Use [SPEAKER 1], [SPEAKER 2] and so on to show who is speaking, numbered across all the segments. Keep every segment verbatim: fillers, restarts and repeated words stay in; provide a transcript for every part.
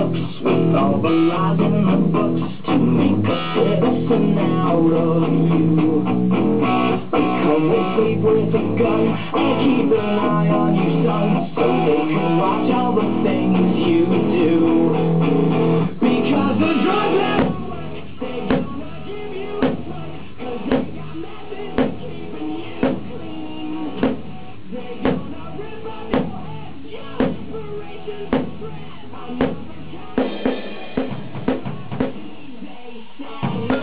[SPEAKER 1] books with all the lies in the books to make a citizen out of you. But come and sleep with a gun and keep an eye on you, son, so they can watch all the things you do. Because the drug never works, they gonna give you a fuck, cause they got methods of keeping you clean. They gonna rip off your head, your inspirations to spread another kind. They say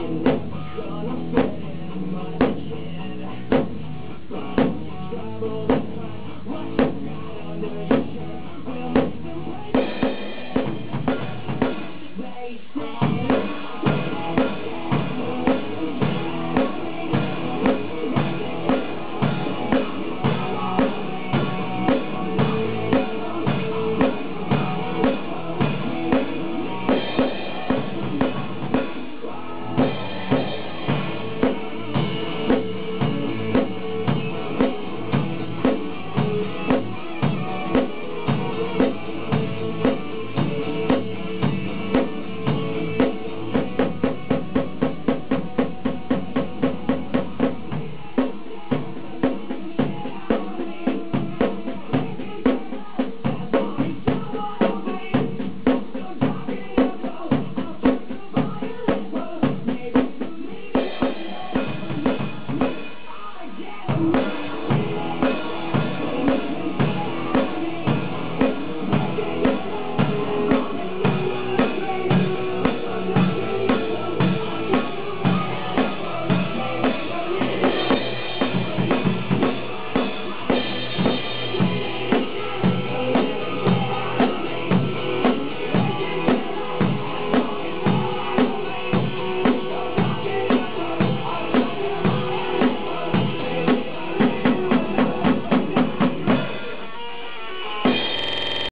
[SPEAKER 1] You're never gonna fit in, my kid, but you travel